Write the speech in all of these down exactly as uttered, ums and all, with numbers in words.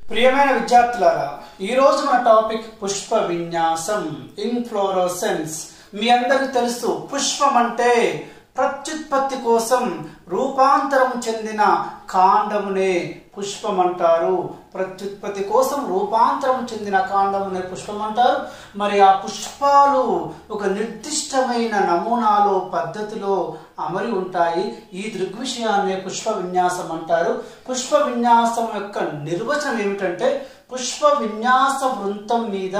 ప్రియమైన విద్యార్థులారా, ఈ రోజు మన టాపిక్ పుష్ప విన్యాసం, ఇన్ఫ్లోరోసెన్స్. మీ అందరికీ తెలుసు, పుష్పం అంటే ప్రత్యుత్పత్తి కోసం రూపాంతరం చెందిన కాండమునే పుష్పం అంటారు. ప్రత్యుత్పత్తి కోసం రూపాంతరం చెందిన కాండమునే పుష్పం అంటారు. మరి ఆ పుష్పాలు ఒక నిర్దిష్టమైన నమూనాలో పద్ధతిలో అమరి ఉంటాయి. ఈ దృగ్విషయాన్నే పుష్ప విన్యాసం అంటారు. పుష్ప విన్యాసం యొక్క నిర్వచనం ఏమిటంటే, పుష్ప విన్యాస వృంతం మీద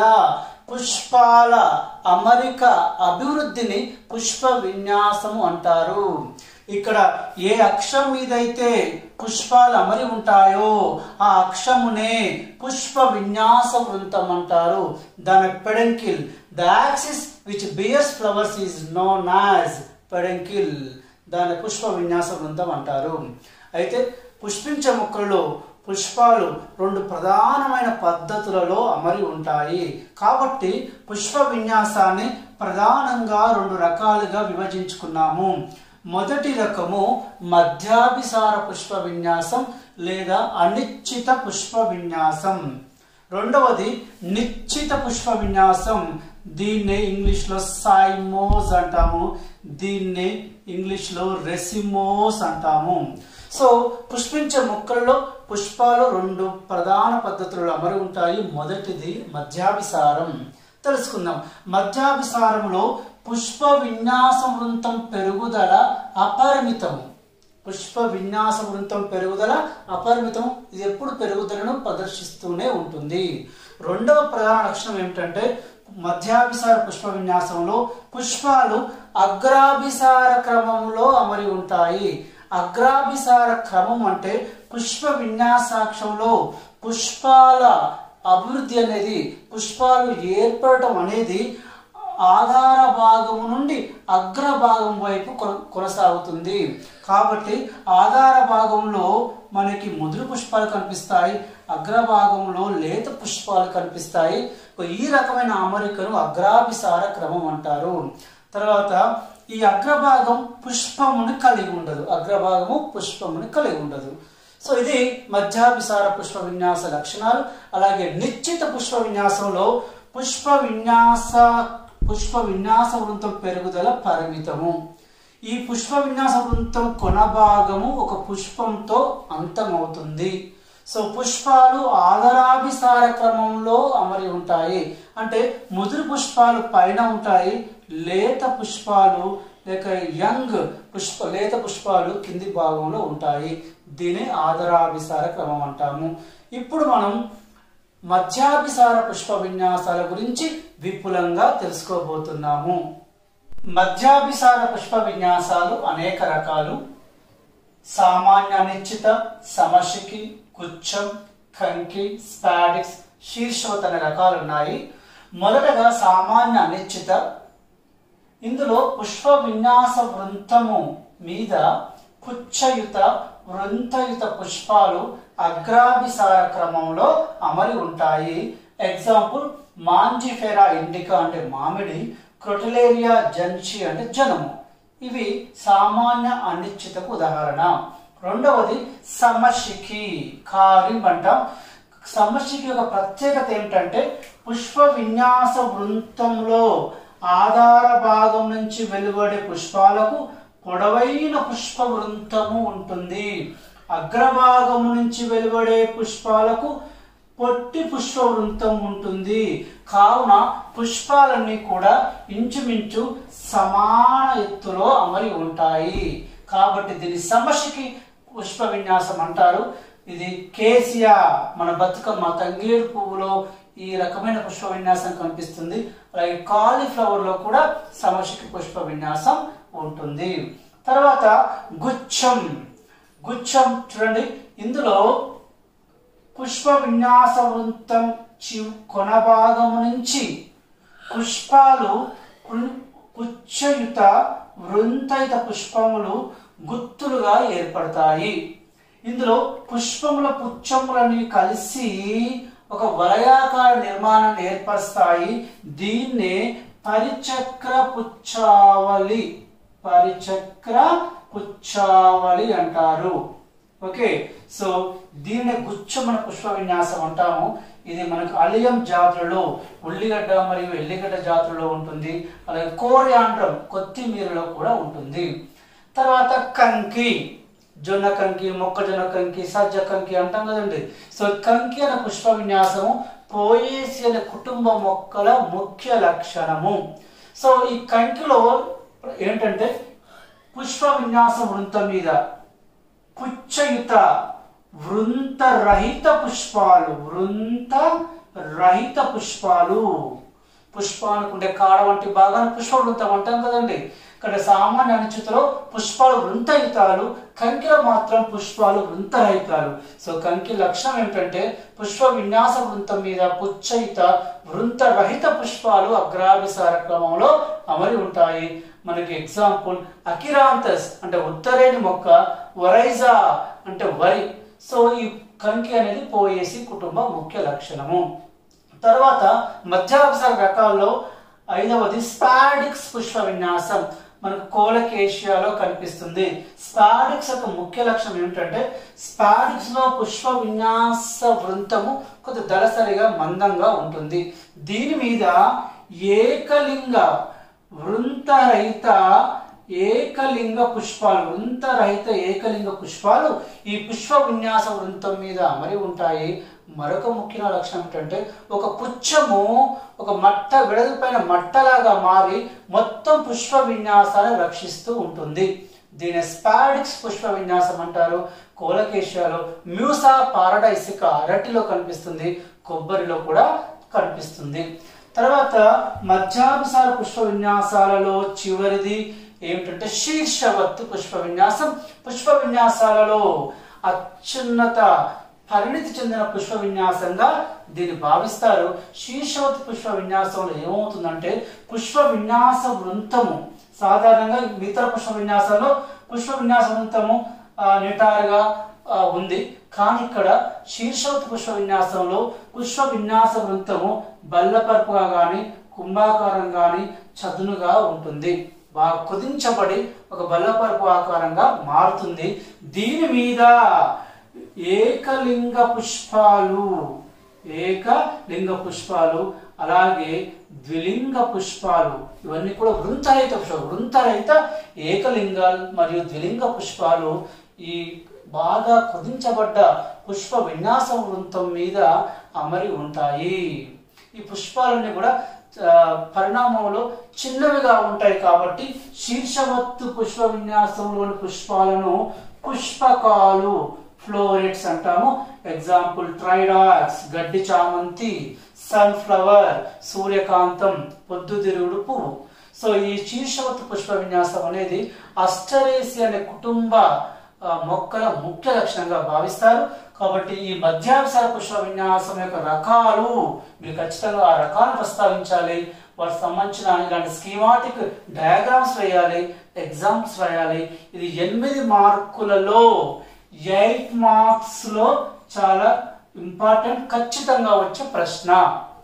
పుష్పాల అమరిక అభివృద్ధిని పుష్ప విన్యాసము అంటారు. ఇక్కడ ఏ అక్షం మీద అయితే పుష్పాలు అమరి ఉంటాయో ఆ అక్షమునే పుష్ప విన్యాస వృంతం అంటారు. దాని peduncle, the axis which bears flowers is known as peduncle. దాని పుష్ప విన్యాస వృంతం అంటారు. అయితే పుష్పించే మొక్కల్లో పుష్పాలు రెండు ప్రధానమైన పద్ధతులలో అమరి ఉంటాయి. కాబట్టి పుష్ప విన్యాసాన్ని ప్రధానంగా రెండు రకాలుగా విభజించుకున్నాము. మొదటి రకము మధ్యాభిసార పుష్ప విన్యాసం లేదా అనిశ్చిత పుష్ప విన్యాసం. రెండవది నిశ్చిత పుష్ప విన్యాసం. దీన్నే ఇంగ్లీష్ లో సైమోస్ అంటాము, దీన్నే ఇంగ్లీష్ లో రెసిమోస్ అంటాము. సో పుష్పించే మొక్కల్లో పుష్పాలు రెండు ప్రధాన పద్ధతులలో అమరి ఉంటాయి. మొదటిది మధ్యాభిసారం. తెలుసుకుందాం. మధ్యాభిసారంలో పుష్ప విన్యాస వృంతం పెరుగుదల అపరిమితము. పుష్ప విన్యాస వృంతం పెరుగుదల అపరిమితం. ఇది ఎప్పుడు పెరుగుదలను ప్రదర్శిస్తూనే ఉంటుంది. రెండవ ప్రధాన లక్షణం ఏమిటంటే, మధ్యాభిసార పుష్ప విన్యాసంలో పుష్పాలు అగ్రాభిసార క్రమంలో అమరి ఉంటాయి. అగ్రాభిసార క్రమం అంటే పుష్ప విన్యాసాక్షంలో పుష్పాల అభివృద్ధి అనేది, పుష్పాలు ఏర్పడటం అనేది ఆధార భాగము నుండి అగ్ర భాగం వైపు కొనసాగుతుంది. కాబట్టి ఆధార భాగంలో మనకి ముదురు పుష్పాలు కనిపిస్తాయి, అగ్రభాగంలో లేత పుష్పాలు కనిపిస్తాయి. ఈ రకమైన అమరికను అగ్రాభిసార క్రమం అంటారు. తర్వాత ఈ అగ్రభాగం పుష్పముని కలిగి ఉండదు, అగ్రభాగము పుష్పముని కలిగి ఉండదు. సో ఇది మధ్యాభిసార పుష్ప విన్యాస లక్షణాలు. అలాగే నిశ్చిత పుష్ప విన్యాసంలో పుష్ప విన్యాస పుష్ప విన్యాస వృంతం పెరుగుదల పరిమితము. ఈ పుష్ప విన్యాస వృంతం కొన భాగము ఒక పుష్పంతో అంతమవుతుంది. సో పుష్పాలు ఆదరాభిసార క్రమంలో అమరి ఉంటాయి. అంటే ముదురు పుష్పాలు పైన ఉంటాయి, లేత పుష్పాలు లేక యంగ్ పుష్ప లేత పుష్పాలు కింది భాగంలో ఉంటాయి. దీని ఆదరాభిసార క్రమం అంటాము. ఇప్పుడు మనం మధ్యాభిసార పుష్ప విన్యాసాల గురించి విపులంగా తెలుసుకోబోతున్నాము. మధ్యాభిసార పుష్ప విన్యాసాలు అనేక రకాలు. సామాన్య అనిశ్చిత, సమశిఖి, గుచ్చం, కంకి, స్పాడిక్స్, శీర్షవత్ అనే రకాలు ఉన్నాయి. మొదటగా సామాన్య అనిశ్చిత. ఇందులో పుష్ప విన్యాస వృంతము మీద పుచ్చయుత, వృంతయుత పుష్పాలు అగ్రాభిసార క్రమంలో అమరి ఉంటాయి. ఎగ్జాంపుల్ మాంజిఫెరా ఇండికా అంటే మామిడి, క్రొటలేరియా జెన్షి అంటే జనము. ఇవి సామాన్య అనిశ్చితకు ఉదాహరణ. రెండవది సమశిఖి, కారిం అంటాం. సమశిఖి యొక్క ప్రత్యేకత ఏమిటంటే, పుష్ప విన్యాస వృంతంలో ఆధార భాగం నుంచి వెలువడే పుష్పాలకు పొడవైన పుష్ప వృంతము ఉంటుంది. అగ్రభాగము నుంచి వెలువడే పుష్పాలకు పొట్టి పుష్ప వృంతం ఉంటుంది. కావున పుష్పాలన్నీ కూడా ఇంచుమించు సమాన ఎత్తులో అమరి ఉంటాయి. కాబట్టి దీన్ని సమశిఖి పుష్ప విన్యాసం అంటారు. ఇది కేసియా, మన బతుకమ్మ తంగేడు పువ్వులో ఈ రకమైన పుష్ప విన్యాసం కనిపిస్తుంది. అలాగే కాలీఫ్లవర్ లో కూడా సమశిఖి పుష్ప విన్యాసం ఉంటుంది. తర్వాత గుచ్చం. గుచ్చం చూడండి, ఇందులో పుష్ప విన్యాస వృంతం కొన భాగము నుంచి పుష్పాలు పుచ్చయుత, వృంతయుత పుష్పములు గుత్తులుగా ఏర్పడతాయి. ఇందులో పుష్పముల పుచ్చములని కలిసి ఒక వలయాకార నిర్మాణాన్ని ఏర్పరుస్తాయి. దీన్నే పరిచక్ర పుచ్చావళి పరిచక్ర పుచ్చావళి అంటారు. ఓకే, సో దీనిని గుచ్చమన పుష్ప విన్యాసం అంటాము. ఇది మనకు అలియం జాతులలో ఉల్లిగడ్డ మరియు ఎల్లిగడ్డ జాతులలో ఉంటుంది. అలాగే కోరియాండ్రం కొత్తిమీరలో కూడా ఉంటుంది. తర్వాత కంకి, జొన్న కంకి, మొక్కజొన్న కంకి, సజ్జ కంకి అంటాం కదండి. సో కంకి అనే పుష్ప విన్యాసము పోయేసి అనే కుటుంబ మొక్కల ముఖ్య లక్షణము. సో ఈ కంకిలో ఏంటంటే పుష్ప విన్యాసం వృంతం మీద పుచ్చయుత వృంత రహిత పుష్పాలు, వృంత రహిత పుష్పాలు, పుష్పానికి ఉండే కాడ వంటి భాగాన్ని పుష్ప వృంతం అంటాం కదండి. ఇక్కడ సామాన్య అనిశ్చితిలో పుష్పాలు వృంతయుతాలు, కంకిలో మాత్రం పుష్పాలు వృంతరహితాలు. సో కంకి లక్షణం ఏంటంటే పుష్ప విన్యాస వృంతం మీద పుచ్చయిత వృంత రహిత పుష్పాలు అగ్రాభిసార క్రమంలో అమరి ఉంటాయి. మనకి ఎగ్జాంపుల్ అకిరాంతస్ అంటే ఉత్తరేణి మొక్క, వరైజా అంటే వరి. సో ఈ కంకి అనేది పోయేసి కుటుంబ ముఖ్య లక్షణము. తర్వాత మధ్యాభిసార రకాల్లో ఐదవది స్పాడిక్స్ పుష్ప విన్యాసం మనకు కోలకేషియాలో కనిపిస్తుంది. స్పాడిక్స్ యొక్క ముఖ్య లక్షణం ఏమిటంటే స్పాడిక్స్ లో పుష్ప విన్యాస వృంతము కొద్ది దళసరిగా మందంగా ఉంటుంది. దీని మీద ఏకలింగ వృంతరహిత ఏకలింగ పుష్పాలు, వృంతరహిత ఏకలింగ పుష్పాలు ఈ పుష్ప విన్యాస వృంతం మీద అమరి ఉంటాయి. మరొక ముఖ్యమైన లక్షణం ఏంటంటే ఒక పుచ్చము ఒక మట్ట వెడల్పైన మట్టలాగా మారి మొత్తం పుష్ప విన్యాసాన్ని రక్షిస్తూ ఉంటుంది. దీని స్పాడిక్స్ పుష్ప విన్యాసం అంటారు. కోలకేషియాలో, మ్యూసా పారడైసిక అరటిలో కనిపిస్తుంది, కొబ్బరిలో కూడా కనిపిస్తుంది. తర్వాత మధ్యాభిసార పుష్ప విన్యాసాలలో చివరిది ఏమిటంటే శీర్షవత్తు పుష్ప విన్యాసం. పుష్ప విన్యాసాలలో అత్యున్నత పరిణితి చెందిన పుష్ప విన్యాసంగా దీన్ని భావిస్తారు. శీర్షవత్తు పుష్ప విన్యాసంలో ఏమవుతుందంటే పుష్ప విన్యాస వృంతము సాధారణంగా ఇతర పుష్ప విన్యాసంలో పుష్ప విన్యాస వృంతము నిటారుగా ఉంది. కానీ ఇక్కడ శీర్షవత్తు పుష్ప విన్యాసంలో పుష్ప విన్యాస వృంతము బల్లపరుపుగా గాని కుంభాకారం గాని చదునుగా ఉంటుంది. బాగా కుదించబడి ఒక బల్లపరుపు ఆకారంగా మారుతుంది. దీని మీద ఏకలింగ పుష్పాలు, ఏకలింగ పుష్పాలు అలాగే ద్విలింగ పుష్పాలు ఇవన్నీ కూడా వృంతరహిత పుష్పాలు. వృంతరహిత ఏకలింగాలు మరియు ద్విలింగ పుష్పాలు ఈ బాగా కుదించబడ్డ పుష్ప విన్యాస వృంతం మీద అమరి ఉంటాయి. ఈ పుష్పాలన్నీ కూడా పరిణామంలో చిన్నవిగా ఉంటాయి కాబట్టి శీర్షవత్తు పుష్ప విన్యాసంలోని పుష్పాలను పుష్పకాలు, ఫ్లోరెట్స్ అంటాము. ఎగ్జాంపుల్ ట్రైడాక్స్, గడ్డి చామంతి, సన్ఫ్లవర్, సూర్యకాంతం, పొద్దుతిరుగుడు పువ్వు. సో ఈ శీర్షవత్తు పుష్ప విన్యాసం అనేది అస్టరేసి అనే కుటుంబ మొక్కల ముఖ్య లక్షణంగా భావిస్తారు. కాబట్టి ఈ మధ్యాభిసార పుష్ప విన్యాసం యొక్క రకాలు మీరు ఖచ్చితంగా ఆ రకాలను ప్రస్తావించాలి. వాటికి సంబంధించిన ఇలాంటి స్కీమాటిక్ డయాగ్రామ్స్ వేయాలి, ఎగ్జాంపుల్స్ రాయాలి. ఇది ఎనిమిది మార్కులలో ఎయిట్ మార్క్స్ లో చాలా ఇంపార్టెంట్, ఖచ్చితంగా వచ్చే ప్రశ్న.